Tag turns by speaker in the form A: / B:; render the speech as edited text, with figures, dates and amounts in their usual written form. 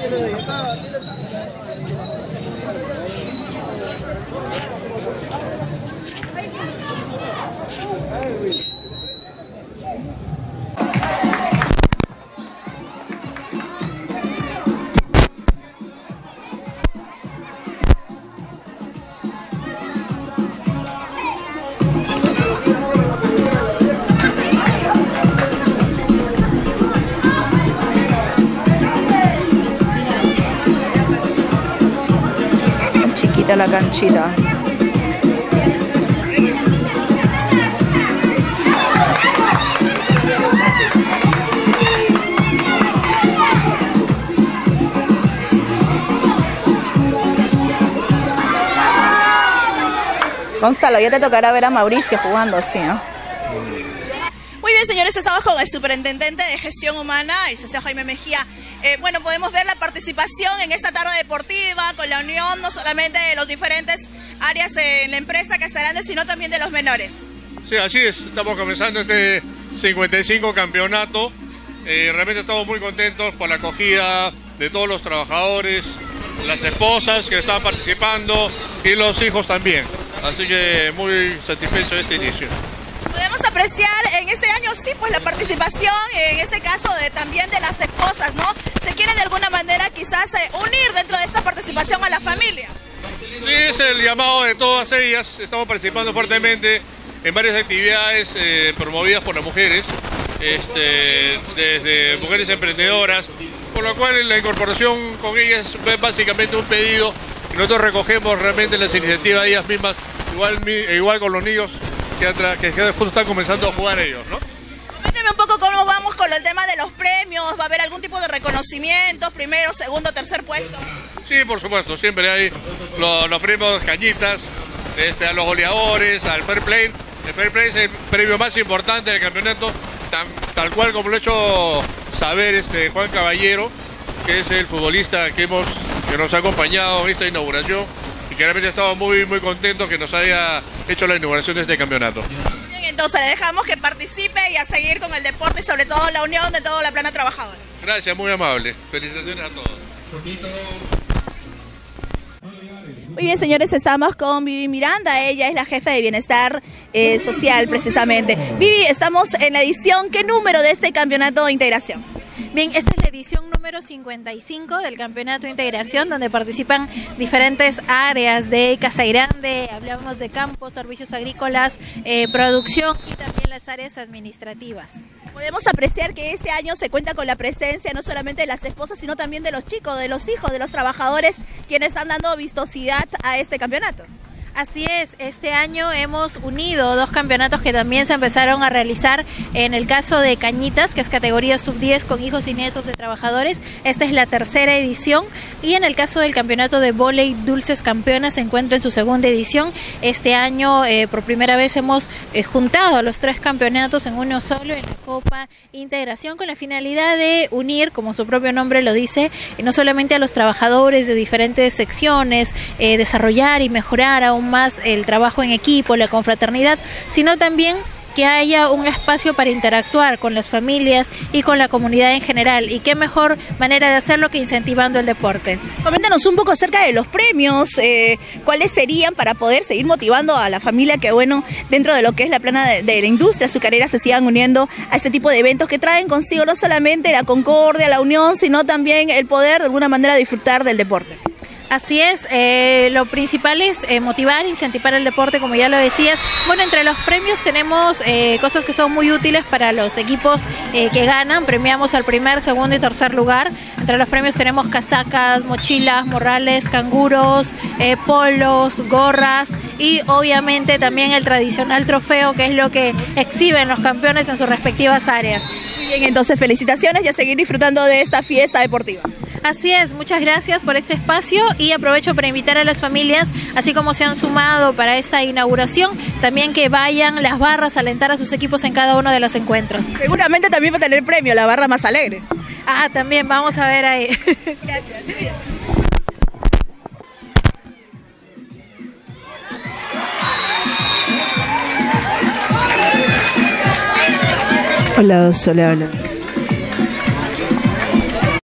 A: Chiquita la canchita. Gonzalo, ya te tocará ver a Mauricio jugando así, ¿no?
B: Muy bien, señores, estamos con el superintendente de gestión humana, el licenciado Jaime Mejía. Bueno, podemos ver la participación en esta tarde deportiva con la unión no solamente de los diferentes áreas de la empresa que estarán, sino también de los menores.
C: Sí, así es, estamos comenzando este 55 campeonato. Realmente estamos muy contentos por la acogida de todos los trabajadores, las esposas que están participando y los hijos también. Así que muy satisfecho de este inicio.
B: Podemos apreciar en este año, sí, pues la participación, en este caso, también de las esposas, ¿no? Se quiere de alguna manera quizás unir dentro de esta participación a la familia.
C: Sí, es el llamado de todas ellas. Estamos participando fuertemente en varias actividades promovidas por las mujeres, desde mujeres emprendedoras, por lo cual la incorporación con ellas es básicamente un pedido y nosotros recogemos realmente las iniciativas de ellas mismas, igual con los niños que justo están comenzando a jugar ellos, ¿no?
B: Coménteme un poco cómo vamos con el tema de los premios. ¿Va a haber algún tipo de reconocimientos? ¿Primero, segundo, tercer puesto?
C: Sí, por supuesto, siempre hay los premios Cañitas, a los goleadores, al Fair Play. El Fair Play es el premio más importante del campeonato, tal cual como lo ha hecho saber Juan Caballero, que es el futbolista que nos ha acompañado en esta inauguración y que realmente estamos muy contentos que nos haya hecho la inauguración de este campeonato.
B: Bien, entonces le dejamos que participe y a seguir con el deporte y sobre todo la unión de toda la plana trabajadora.
C: Gracias, muy amable. Felicitaciones a todos.
B: Muy bien, señores, estamos con Vivi Miranda, ella es la jefa de bienestar social precisamente. Vivi, estamos en la edición, ¿qué número de este campeonato de integración?
D: Bien, esta es la edición número 55 del Campeonato de Integración, donde participan diferentes áreas de Casa Grande, hablamos de campos, servicios agrícolas, producción y también las áreas administrativas.
B: Podemos apreciar que este año se cuenta con la presencia no solamente de las esposas, sino también de los chicos, de los hijos, de los trabajadores, quienes están dando vistosidad a este campeonato.
D: Así es, este año hemos unido dos campeonatos que también se empezaron a realizar en el caso de Cañitas, que es categoría sub-10 con hijos y nietos de trabajadores. Esta es la tercera edición y en el caso del campeonato de vóley Dulces Campeonas se encuentra en su segunda edición. Este año por primera vez hemos juntado a los tres campeonatos en uno solo en la Copa Integración con la finalidad de unir, como su propio nombre lo dice, no solamente a los trabajadores de diferentes secciones, desarrollar y mejorar aún más el trabajo en equipo, la confraternidad, sino también que haya un espacio para interactuar con las familias y con la comunidad en general. Y qué mejor manera de hacerlo que incentivando el deporte.
B: Coméntanos un poco acerca de los premios, cuáles serían para poder seguir motivando a la familia que, bueno, dentro de lo que es la plana de la industria azucarera se sigan uniendo a este tipo de eventos que traen consigo no solamente la concordia, la unión, sino también el poder de alguna manera disfrutar del deporte.
D: Así es, lo principal es motivar, incentivar el deporte, como ya lo decías. Bueno, entre los premios tenemos cosas que son muy útiles para los equipos que ganan. Premiamos al primer, segundo y tercer lugar. Entre los premios tenemos casacas, mochilas, morrales, canguros, polos, gorras y obviamente también el tradicional trofeo, que es lo que exhiben los campeones en sus respectivas áreas.
B: Muy bien, entonces felicitaciones y a seguir disfrutando de esta fiesta deportiva.
D: Así es, muchas gracias por este espacio y aprovecho para invitar a las familias, así como se han sumado para esta inauguración, también que vayan las barras a alentar a sus equipos en cada uno de los encuentros.
B: Seguramente también va a tener premio, la barra más alegre.
D: Ah, también, vamos a ver ahí.
B: Gracias.
A: Hola.